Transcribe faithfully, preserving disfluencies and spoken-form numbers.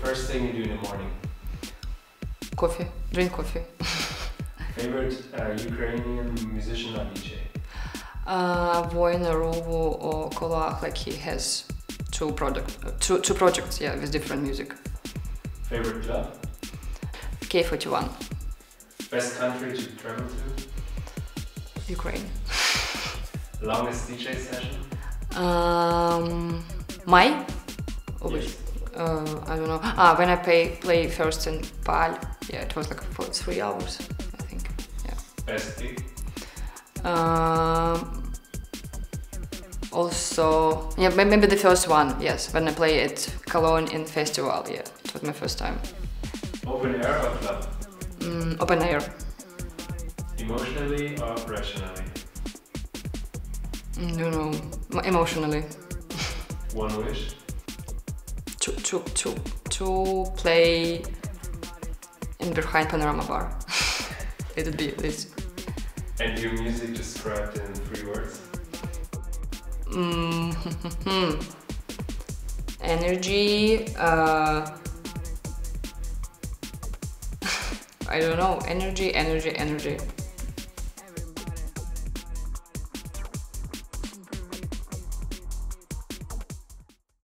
First thing you do in the morning? Coffee. Drink coffee. Favorite uh, Ukrainian musician or D J? Uh, Voin Rovu or Kolach, like he has two product, uh, two two projects, yeah, with different music. Favorite club? K forty-one. Best country to travel to? Ukraine. Longest D J session? Um, my? Or which? Yes. Uh, I don't know. Ah, when I play play first in Pal, yeah, it was like for three hours, I think. Yeah. Best gig? Um, also, yeah, may- maybe the first one. Yes, when I play at Cologne in festival. Yeah, it was my first time. Open air or club? Mm, open air. Emotionally or rationally? Mm, you know, m- emotionally. One wish? To to to to play in Berghain Panorama Bar. It would be this. And your music described in three words? Mm, energy. Uh, I don't know. Energy, energy, energy.